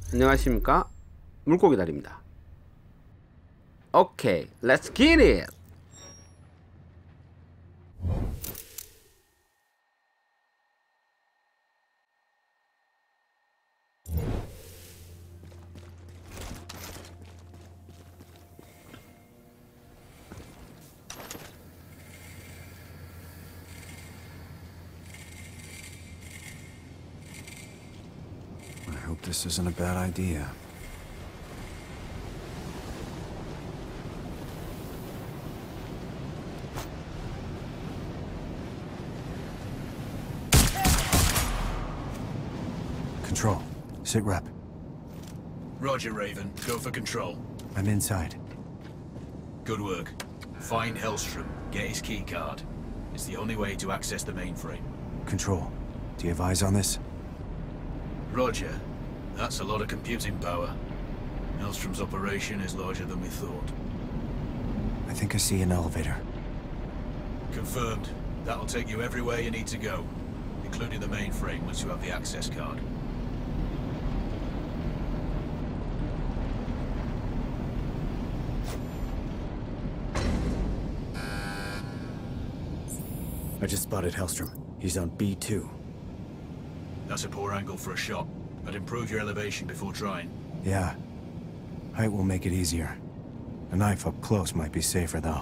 안녕하십니까, 물고기 다리입니다. 오케이, let's get it. I hope this isn't a bad idea. Control. Sit rep. Roger, Raven. Go for control. I'm inside. Good work. Find Hellstrom. Get his keycard. It's the only way to access the mainframe. Control. Do you have eyes on this? Roger. That's a lot of computing power. Hellstrom's operation is larger than we thought. I think I see an elevator. Confirmed. That'll take you everywhere you need to go, including the mainframe once you have the access card. I just spotted Hellstrom. He's on B2. That's a poor angle for a shot. I'd improve your elevation before trying. Yeah. Height will make it easier. A knife up close might be safer, though.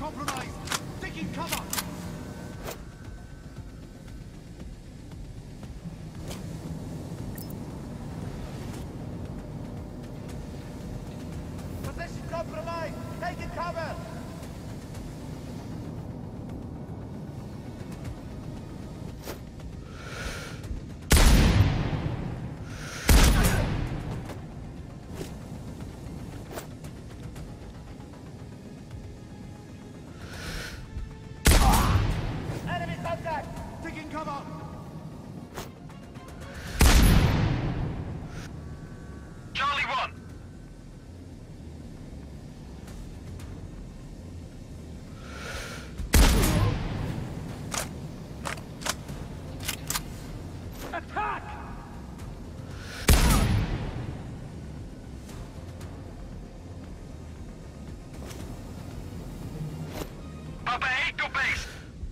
compromised. Taking cover. Position compromised. Taking cover. Enemy contact. Taking cover. Charlie 1. Attack! Papa 8 to base.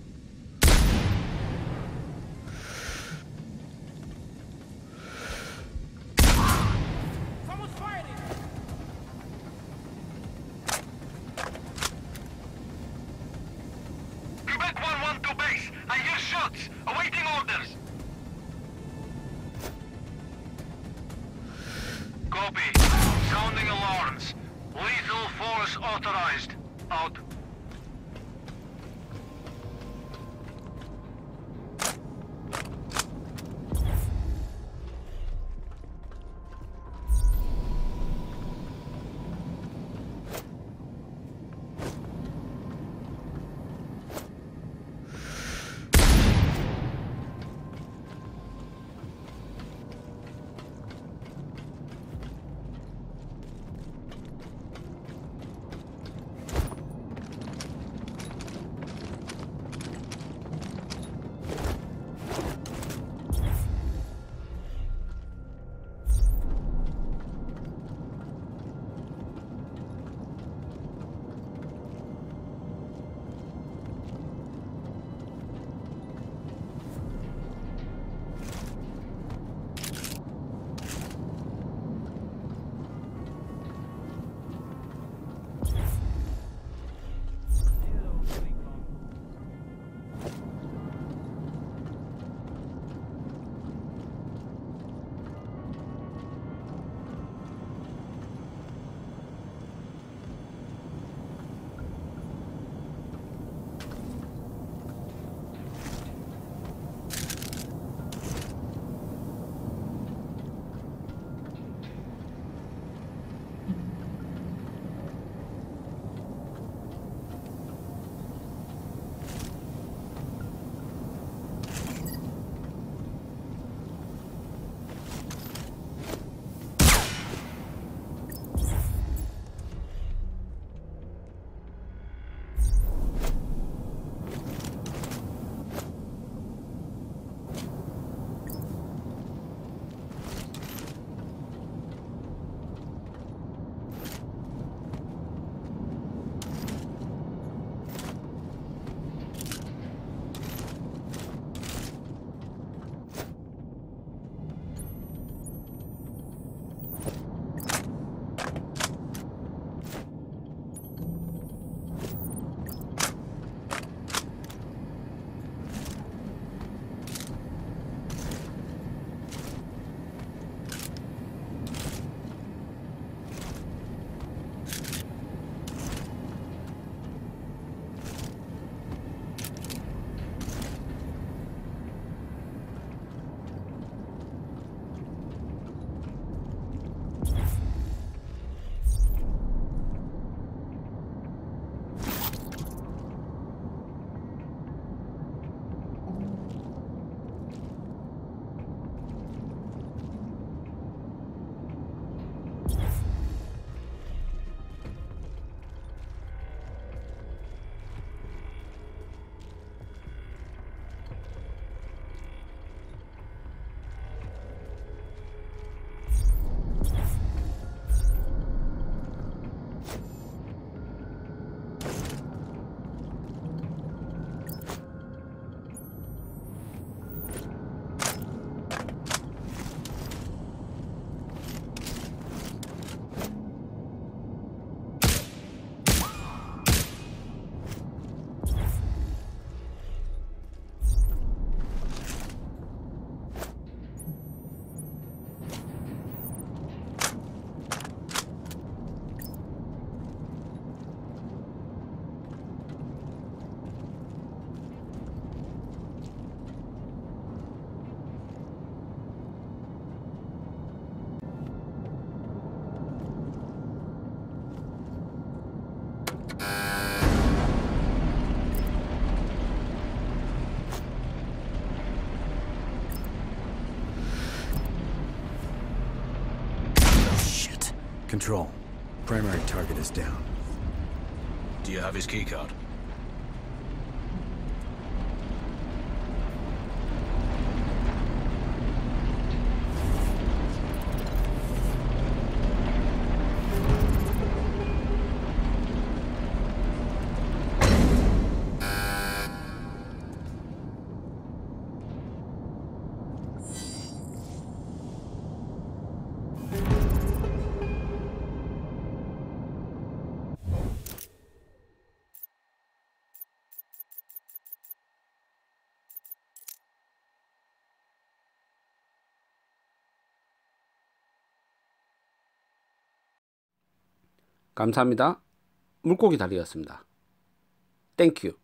Someone's firing! Quebec 1-1 to base. I hear shots. Awaiting orders. Copy. Sounding alarms. Lethal force authorized. Out. Control. Primary target is down. Do you have his keycard? 감사합니다. 물고기 다리였습니다. 땡큐.